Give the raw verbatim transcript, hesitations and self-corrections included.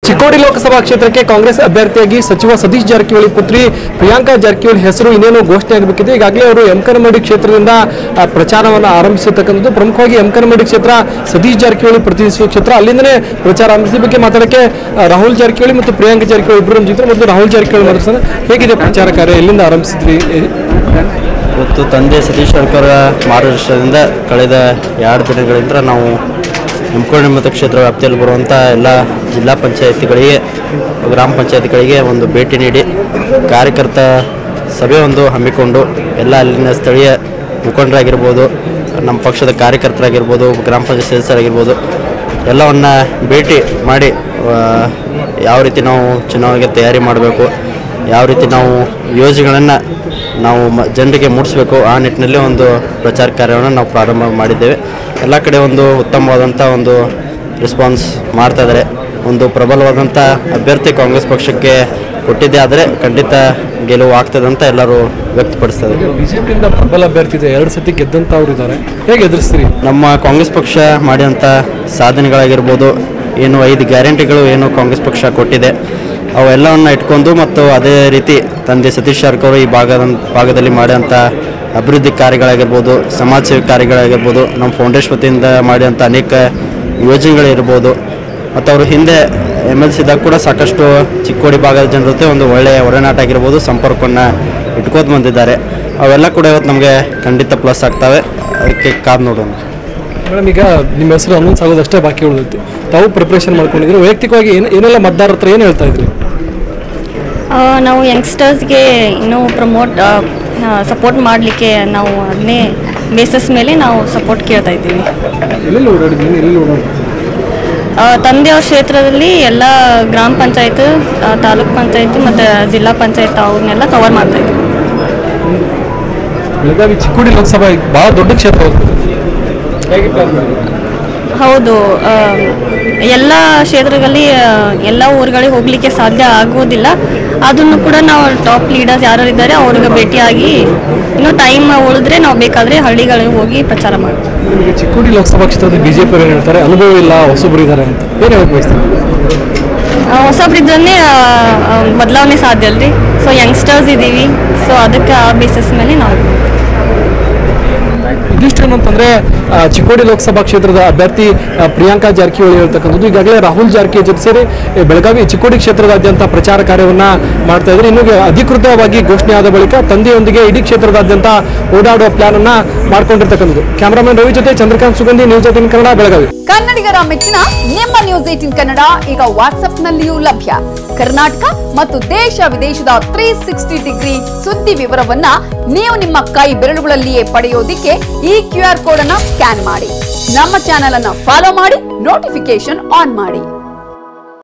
ಚಿಕ್ಕೋಡಿ ಲೋಕಸಭಾ ಕ್ಷೇತ್ರಕ್ಕೆ ಕಾಂಗ್ರೆಸ್ ಅಭ್ಯರ್ಥಿಯಾಗಿ ಸಚಿವ ಸತೀಶ್ ಜಾರಕಿಹೊಳಿ ಪುತ್ರಿ ಪ್ರಿಯಾಂಕಾ ಜಾರಕಿಹೊಳಿ ಹೆಸರು ಇನ್ನೇನು ಘೋಷಣೆ ಆಗಬೇಕಿದೆ. ಈಗಾಗಲೇ ಅವರು ಯಮಕನಮರಡಿ ಕ್ಷೇತ್ರದಿಂದ ಪ್ರಚಾರವನ್ನು ಆರಂಭಿಸಿರ್ತಕ್ಕಂಥದ್ದು. ಪ್ರಮುಖವಾಗಿ ಯಮಕನಮರಡಿ ಕ್ಷೇತ್ರ ಸತೀಶ್ ಜಾರಕಿಹೊಳಿ ಪ್ರತಿನಿಧಿಸುವ ಕ್ಷೇತ್ರ. ಅಲ್ಲಿಂದನೇ ಪ್ರಚಾರ ಆರಂಭಿಸಿದ ಬಗ್ಗೆ ಮಾತಾಡಕ್ಕೆ ರಾಹುಲ್ ಜಾರಕಿಹೊಳಿ ಮತ್ತು ಪ್ರಿಯಾಂಕಾ ಜಾರಕಿಹೊಳಿ ಇಬ್ಬರು ನಮ್ಮ ಜೊತೆ. ಮತ್ತು ರಾಹುಲ್ ಜಾರಕಿಹೊಳಿ ಮಾತಾಡ್ತಾರೆ, ಹೇಗಿದೆ ಪ್ರಚಾರ ಕಾರ್ಯ, ಎಲ್ಲಿಂದ ಆರಂಭಿಸಿದ್ರಿ? ಇವತ್ತು ತಂದೆ ಸತೀಶ್ ಜಾರಕಿಹೊಳಿ ಮಾರ್ಗದರ್ಶನದಿಂದ ಕಳೆದ ಎರಡು ದಿನಗಳಿಂದ ನಾವು ಯಮಕನಮರಡಿ ಮತಕ್ಷೇತ್ರ ವ್ಯಾಪ್ತಿಯಲ್ಲಿ ಬರುವಂಥ ಎಲ್ಲ ಜಿಲ್ಲಾ ಪಂಚಾಯತಿಗಳಿಗೆ, ಗ್ರಾಮ ಪಂಚಾಯತಿಗಳಿಗೆ ಒಂದು ಭೇಟಿ ನೀಡಿ ಕಾರ್ಯಕರ್ತ ಸಭೆ ಒಂದು ಹಮ್ಮಿಕೊಂಡು ಎಲ್ಲ ಅಲ್ಲಿನ ಸ್ಥಳೀಯ ಮುಖಂಡರಾಗಿರ್ಬೋದು, ನಮ್ಮ ಪಕ್ಷದ ಕಾರ್ಯಕರ್ತರಾಗಿರ್ಬೋದು, ಗ್ರಾಮ ಪಂಚಾಯತ್ ಸದಸ್ಯರಾಗಿರ್ಬೋದು ಎಲ್ಲವನ್ನು ಭೇಟಿ ಮಾಡಿ ಯಾವ ರೀತಿ ನಾವು ಚುನಾವಣೆಗೆ ತಯಾರಿ ಮಾಡಬೇಕು, ಯಾವ ರೀತಿ ನಾವು ಯೋಜನೆಗಳನ್ನು ನಾವು ಮ ಜನರಿಗೆ ಮೂಡಿಸಬೇಕು, ಆ ನಿಟ್ಟಿನಲ್ಲಿ ಒಂದು ಪ್ರಚಾರ ಕಾರ್ಯವನ್ನು ನಾವು ಪ್ರಾರಂಭ ಮಾಡಿದ್ದೇವೆ. ಎಲ್ಲ ಕಡೆ ಒಂದು ಉತ್ತಮವಾದಂಥ ಒಂದು ರೆಸ್ಪಾನ್ಸ್ ಮಾಡ್ತಾಯಿದ್ದಾರೆ. ಒಂದು ಪ್ರಬಲವಾದಂಥ ಅಭ್ಯರ್ಥಿ ಕಾಂಗ್ರೆಸ್ ಪಕ್ಷಕ್ಕೆ ಕೊಟ್ಟಿದ್ದೆ ಆದರೆ ಖಂಡಿತ ಗೆಲುವು ಆಗ್ತದೆ ಅಂತ ಎಲ್ಲರೂ ವ್ಯಕ್ತಪಡಿಸ್ತಾರೆ. ಬಿಜೆಪಿಯಿಂದ ಪ್ರಬಲ ಅಭ್ಯರ್ಥಿ ಇದೆ, ಎರಡು ಸತಿ ಗೆದ್ದಂಥವ್ರು ಇದ್ದಾರೆ, ಹೇಗೆ ಎದುರಿಸ್ತೀರಿ? ನಮ್ಮ ಕಾಂಗ್ರೆಸ್ ಪಕ್ಷ ಮಾಡಿದಂಥ ಸಾಧನೆಗಳಾಗಿರ್ಬೋದು, ಏನು ಐದು ಗ್ಯಾರಂಟಿಗಳು ಏನು ಕಾಂಗ್ರೆಸ್ ಪಕ್ಷ ಕೊಟ್ಟಿದೆ ಅವೆಲ್ಲವನ್ನು ಇಟ್ಕೊಂಡು ಮತ್ತು ಅದೇ ರೀತಿ ತಂದೆ ಸತೀಶ್ ಜಾರಕಿಹೊಳಿ ಈ ಭಾಗದ ಭಾಗದಲ್ಲಿ ಮಾಡಿದಂಥ ಅಭಿವೃದ್ಧಿ ಕಾರ್ಯಗಳಾಗಿರ್ಬೋದು, ಸಮಾಜ ಸೇವೆ ಕಾರ್ಯಗಳಾಗಿರ್ಬೋದು, ನಮ್ಮ ಫೌಂಡೇಶನ್ ವತಿಯಿಂದ ಮಾಡಿದಂಥ ಅನೇಕ ಯೋಜನೆಗಳಿರ್ಬೋದು ಮತ್ತು ಅವರು ಹಿಂದೆ ಎಮ್ ಎಲ್ ಸಿದಾಗ ಕೂಡ ಸಾಕಷ್ಟು ಚಿಕ್ಕೋಡಿ ಭಾಗದ ಜನರ ಜೊತೆ ಒಂದು ಒಳ್ಳೆಯ ಒಡನಾಟ ಆಗಿರ್ಬೋದು, ಸಂಪರ್ಕವನ್ನು ಇಟ್ಕೋದು ಬಂದಿದ್ದಾರೆ. ಅವೆಲ್ಲ ಕೂಡ ಇವತ್ತು ನಮಗೆ ಖಂಡಿತ ಪ್ಲಸ್ ಆಗ್ತವೆ. ಅದಕ್ಕೆ ಕಾದು ನೋಡೋಣ. ಮೇಡಮ್, ಈಗ ನಿಮ್ಮ ಹೆಸರು ಅನೌನ್ಸ್ ಆಗೋದಷ್ಟೇ ಬಾಕಿ ಉಳಿದೈತಿ. ತಾವು ಪ್ರಿಪ್ರೇಷನ್ ಮಾಡ್ಕೊಂಡಿದ್ರು, ವೈಯಕ್ತಿಕವಾಗಿ ಏನು ಏನೆಲ್ಲ ಮತದಾರರ ಹತ್ರ ಏನು ಹೇಳ್ತಾ ಇದ್ರಿ? ನಾವು ಯಂಗ್ಸ್ಟರ್ಸ್ಗೆ ಇನ್ನೂ ಪ್ರಮೋಟ್ ಸಪೋರ್ಟ್ ಮಾಡಲಿಕ್ಕೆ ನಾವು ಅದನ್ನೇ ಬೇಸಸ್ ಮೇಲೆ ನಾವು ಸಪೋರ್ಟ್ ಕೇಳ್ತಾ ಇದ್ದೀವಿ. ಎಲ್ಲೆಲ್ಲಿ ಓಡಾಡಿದ್ದೀನಿ, ಎಲ್ಲೆಲ್ಲಿ ಓಡಾಡ್ತೀವಿ? ತಂದೆಯವ್ರ ಕ್ಷೇತ್ರದಲ್ಲಿ ಎಲ್ಲ ಗ್ರಾಮ ಪಂಚಾಯತ್, ತಾಲೂಕ್ ಪಂಚಾಯತ್ ಮತ್ತು ಜಿಲ್ಲಾ ಪಂಚಾಯತ್ ಅವ್ರನ್ನೆಲ್ಲ ಕವರ್ ಮಾಡ್ತಾ ಇದ್ದೀವಿ. ಬೆಳಗಾವಿ ಚಿಕ್ಕೋಡಿ ಲೋಕಸಭಾ ಭಾಳ ದೊಡ್ಡ ಕ್ಷೇತ್ರ ಹೇಗೆ? ಹೌದು, ಎಲ್ಲ ಕ್ಷೇತ್ರದಲ್ಲಿ ಎಲ್ಲ ಊರುಗಳಿಗೆ ಹೋಗಲಿಕ್ಕೆ ಸಾಧ್ಯ ಆಗುವುದಿಲ್ಲ. ಅದನ್ನು ಕೂಡ ನಾವು ಟಾಪ್ ಲೀಡರ್ಸ್ ಯಾರು ಇದ್ದಾರೆ ಅವ್ರಿಗೆ ಭೇಟಿಯಾಗಿ ಇನ್ನೂ ಟೈಮ್ ಉಳಿದ್ರೆ ನಾವು ಬೇಕಾದರೆ ಹಳ್ಳಿಗಳಿಗೆ ಹೋಗಿ ಪ್ರಚಾರ ಮಾಡ್ತೀವಿ. ಈಗ ಚಿಕ್ಕೋಡಿ ಲೋಕಸಭಾ ಕ್ಷೇತ್ರದಲ್ಲಿ ಬಿಜೆಪಿ ಏನು ಹೇಳ್ತಾರೆ, ಅನುಭವ ಇಲ್ಲ, ಹೊಸಬ್ರು ಇದ್ದಾರೆ ಅಂತ, ಏನು ಹೇಳಕ್ ಬಯಸ್ತಾರೆ? ಹೊಸಬ್ರಿದ್ರೇ ಬದಲಾವಣೆ ಸಾಧ್ಯ ಅಲ್ರಿ. ಸೊ ಯಂಗ್ಸ್ಟರ್ಸ್ ಇದ್ದೀವಿ, ಸೊ ಅದಕ್ಕೆ ಆ ಬೇಸಿಸ್ ಮೇಲೆ ನಾವು ಇದಿಷ್ಟು ಏನಂತಂದ್ರೆ ಚಿಕ್ಕೋಡಿ ಲೋಕಸಭಾ ಕ್ಷೇತ್ರದ ಅಭ್ಯರ್ಥಿ ಪ್ರಿಯಾಂಕಾ ಜಾರಕಿಹೊಳಿ ಹೇಳ್ತಕ್ಕಂಥದ್ದು. ಈಗಾಗಲೇ ರಾಹುಲ್ ಜಾರಕಿಹೊಳಿ ಜೊತೆ ಸೇರಿ ಬೆಳಗಾವಿ ಚಿಕ್ಕೋಡಿ ಕ್ಷೇತ್ರದಾದ್ಯಂತ ಪ್ರಚಾರ ಕಾರ್ಯವನ್ನ ಮಾಡ್ತಾ ಇದ್ದಾರೆ. ಇನ್ನು ಅಧಿಕೃತವಾಗಿ ಘೋಷಣೆ ಆದ ಬಳಿಕ ತಂದೆಯೊಂದಿಗೆ ಇಡೀ ಕ್ಷೇತ್ರದಾದ್ಯಂತ ಓಡಾಡುವ ಪ್ಲಾನ್ ಅನ್ನ ಮಾಡ್ಕೊಂಡಿರ್ತಕ್ಕಂಥದ್ದು. ಕ್ಯಾಮರಾಮನ್ ರವಿ ಜೊತೆ ಚಂದ್ರಕಾಂತ್ ಸುಗಂಧಿ, ನ್ಯೂಸ್ ಏಟೀನ್ ಕನ್ನಡ, ಬೆಳಗಾವಿ. ಕನ್ನಡಿಗರ ಮೆಚ್ಚಿನ ನಿಮ್ಮ ನ್ಯೂಸ್ ಏಟೀನ್ ಕನ್ನಡ ಈಗ ವಾಟ್ಸ್ಆಪ್ ನಲ್ಲಿಯೂ ಲಭ್ಯ. ಕರ್ನಾಟಕ ಮತ್ತು ದೇಶ ವಿದೇಶದ ತ್ರೀ ಸಿಕ್ಸ್ಟಿ ಡಿಗ್ರಿ ಸುದ್ದಿ ವಿವರವನ್ನ ನೀವು ನಿಮ್ಮ ಕೈ ಬೆರಳುಗಳಲ್ಲಿಯೇ ಪಡೆಯೋದಿಕ್ಕೆ ಈ ಕ್ಯೂ ಆರ್ ಕೋಡ್ ಅನ್ನ ಸ್ಕ್ಯಾನ್ ಮಾಡಿ. ನಮ್ಮ ಚಾನೆಲ್ ಅನ್ನ ಫಾಲೋ ಮಾಡಿ, ನೋಟಿಫಿಕೇಶನ್ ಆನ್ ಮಾಡಿ.